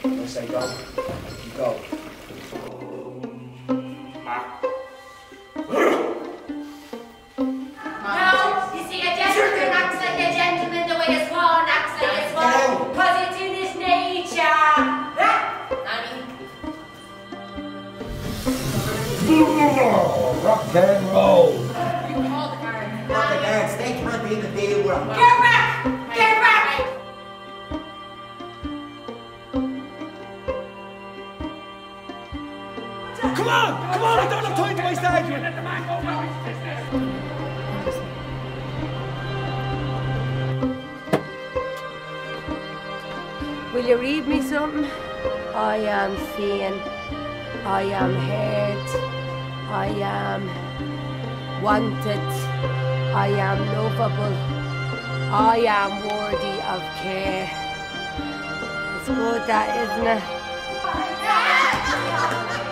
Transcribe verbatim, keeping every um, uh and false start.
When I say go, you go. No, you see, a gentleman acts like a gentleman the way a swan acts like a swan. Because it's in his nature. Rock and roll. You call the guard. Not the guards, they can't be in the deal with them. Get back! Get back! Come on! Come on! I don't have time to waste arguing! Let the man go about his business! Will you read me something? I am seen. I am heard. I am wanted. I am lovable. I am worthy of care. It's good, that, isn't it?